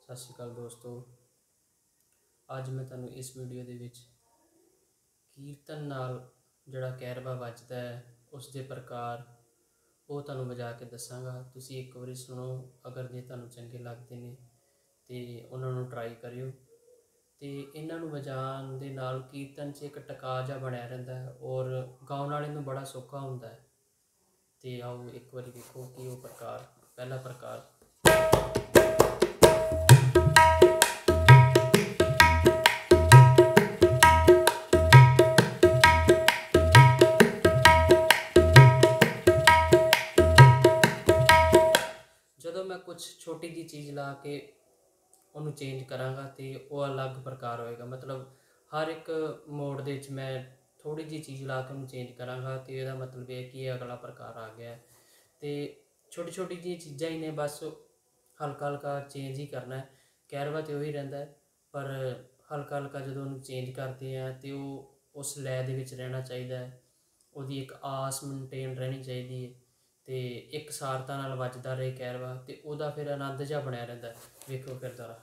ਸਤਿ ਸ਼੍ਰੀ ਅਕਾਲ ਦੋਸਤੋ। ਅੱਜ ਮੈਂ ਤੁਹਾਨੂੰ ਇਸ ਵੀਡੀਓ ਦੇ ਵਿੱਚ ਕੀਰਤਨ ਨਾਲ ਜਿਹੜਾ ਕਹਿਰਵਾ ਵੱਜਦਾ ਹੈ ਉਸ ਦੇ ਪ੍ਰਕਾਰ ਉਹ ਤੁਹਾਨੂੰ ਵਜਾ ਕੇ ਦੱਸਾਂਗਾ। ਤੁਸੀਂ ਇੱਕ ਵਾਰੀ ਸੁਣੋ, ਅਗਰ ਜੇ ਤੁਹਾਨੂੰ ਚੰਗੇ ਲੱਗਦੇ ਨੇ ਤੇ ਉਹਨਾਂ ਨੂੰ ਟਰਾਈ ਕਰਿਓ। ਤੇ ਇਹਨਾਂ ਨੂੰ ਵਜਾਉਣ ਦੇ ਨਾਲ ਕੀਰਤਨ 'ਚ ਇੱਕ ਟਿਕਾਅ ਜਿਹਾ ਬਣਿਆ ਰਹਿੰਦਾ ਹੈ ਔਰ ਗਾਉਣ ਵਾਲੇ ਨੂੰ ਬੜਾ ਸੌਖਾ ਹੁੰਦਾ ਹੈ। ਤੇ ਆਓ ਇੱਕ ਵਾਰੀ ਦੇਖੋ ਕਿ ਉਹ ਪ੍ਰਕਾਰ, ਪਹਿਲਾ ਪ੍ਰਕਾਰ। ਜਦੋਂ मैं कुछ छोटी जी चीज़ ला के ਉਹਨੂੰ ਚੇਂਜ ਕਰਾਂਗਾ ਤੇ ਉਹ ਅਲੱਗ ਪ੍ਰਕਾਰ ਹੋਏਗਾ। ਮਤਲਬ ਹਰ ਇੱਕ ਮੋਡ ਦੇ ਵਿੱਚ ਮੈਂ ਥੋੜੀ ਜਿਹੀ ਚੀਜ਼ ਲਾ ਕੇ ਉਹਨੂੰ ਚੇਂਜ ਕਰਾਂਗਾ ਤੇ ਇਹਦਾ ਮਤਲਬ ਇਹ ਕਿ ਇਹ ਅਗਲਾ ਪ੍ਰਕਾਰ ਆ ਗਿਆ। ਤੇ ਛੋਟੀ ਛੋਟੀ ਜਿਹੀ ਚੀਜ਼ਾਂ ਹੀ ਨੇ, ਬਸ ਹਲਕਾ ਹਲਕਾ ਚੇਂਜ ਹੀ ਕਰਨਾ ਹੈ। ਕਹਿਰਵਾ ਤੇ ਉਹੀ ਰਹਿੰਦਾ ਪਰ ਹਲਕਾ ਹਲਕਾ ਜਦੋਂ ਉਹਨੂੰ ਚੇਂਜ ਕਰਦੇ ਆ ਤੇ ਉਹ ਉਸ ਲੈਅ ਦੇ ਵਿੱਚ ਰਹਿਣਾ ਚਾਹੀਦਾ ਹੈ। ਉਹਦੀ ਇੱਕ ਆਸ ਮੇਨਟੇਨ ਰਹਿਣੀ ਚਾਹੀਦੀ ਹੈ ਤੇ ਇੱਕ ਸਾਰਤਾ ਨਾਲ ਵੱਜਦਾ ਰਹੇ ਕਹਿਰਵਾ ਤੇ ਉਹਦਾ ਫਿਰ ਆਨੰਦ ਜਿਹਾ ਬਣਿਆ ਰਹਿੰਦਾ। ਵੇਖੋ ਫਿਰ ਜ਼ਰਾ।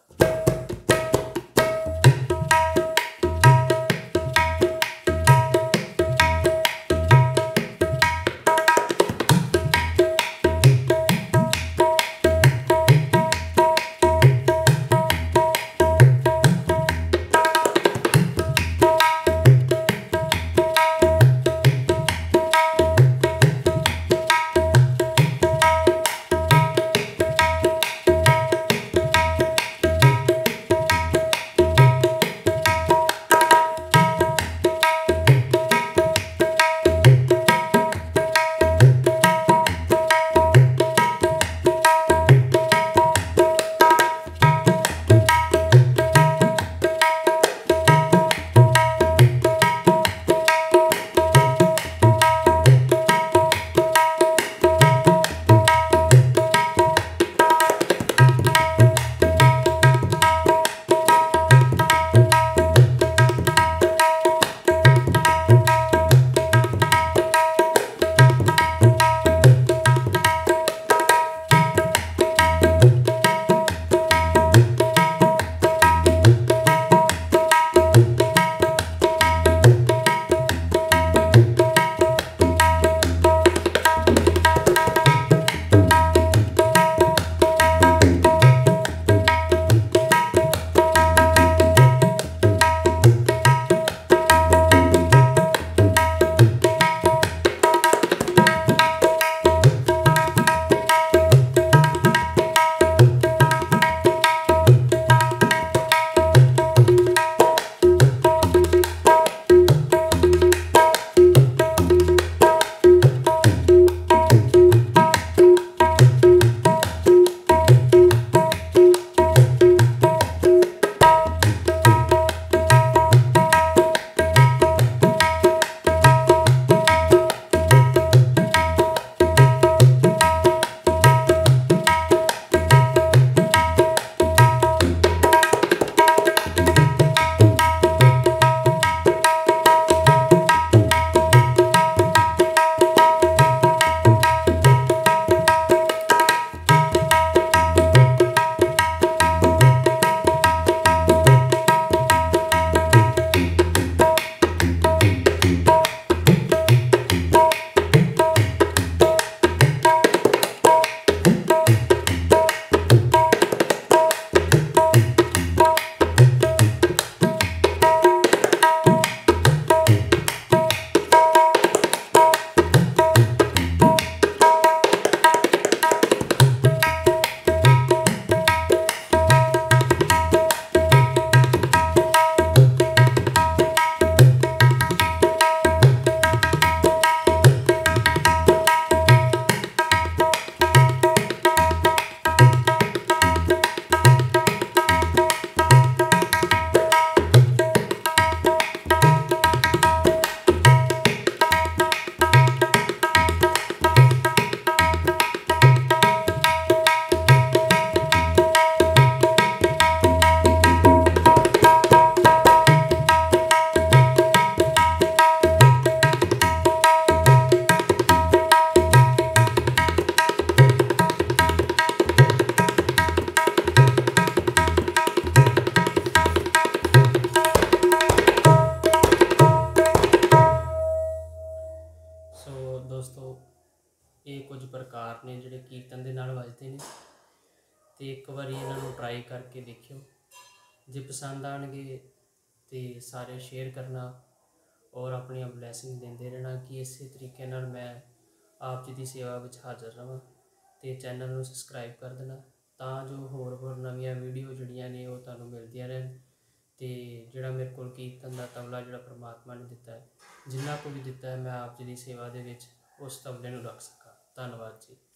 ਦੋਸਤੋ ਇਹ ਕੁਝ ਪ੍ਰਕਾਰ ਨੇ ਜਿਹੜੇ ਕੀਰਤਨ ਦੇ ਨਾਲ ਵੱਜਦੇ ਨੇ, ਅਤੇ ਇੱਕ ਵਾਰੀ ਇਹਨਾਂ ਨੂੰ ਟਰਾਈ ਕਰਕੇ ਦੇਖਿਓ। ਜੇ ਪਸੰਦ ਆਉਣਗੇ ਤਾਂ ਸਾਰੇ ਸ਼ੇਅਰ ਕਰਨਾ ਔਰ ਆਪਣੀਆਂ ਬਲੈਸਿੰਗ ਦਿੰਦੇ ਰਹਿਣਾ ਕਿ ਇਸੇ ਤਰੀਕੇ ਨਾਲ ਮੈਂ ਆਪ ਜੀ ਦੀ ਸੇਵਾ ਵਿੱਚ ਹਾਜ਼ਰ ਰਹਾਂ। ਅਤੇ ਚੈਨਲ ਨੂੰ ਸਬਸਕ੍ਰਾਈਬ ਕਰ ਦੇਣਾ ਤਾਂ ਜੋ ਹੋਰ ਨਵੀਆਂ ਵੀਡੀਓ ਜਿਹੜੀਆਂ ਨੇ ਉਹ ਤੁਹਾਨੂੰ ਮਿਲਦੀਆਂ ਰਹਿਣ। ਅਤੇ ਜਿਹੜਾ ਮੇਰੇ ਕੋਲ ਕੀਰਤਨ ਦਾ ਤਬਲਾ ਜਿਹੜਾ ਪਰਮਾਤਮਾ ਨੇ ਦਿੱਤਾ ਹੈ, ਜਿੰਨਾ ਕੁ ਵੀ ਦਿੱਤਾ ਹੈ, ਮੈਂ ਆਪ ਜੀ ਦੀ ਸੇਵਾ ਦੇ ਵਿੱਚ ਉਸ ਤਬਲੇ ਨੂੰ ਰੱਖ ਸਕਾਂ। ਧੰਨਵਾਦ ਜੀ।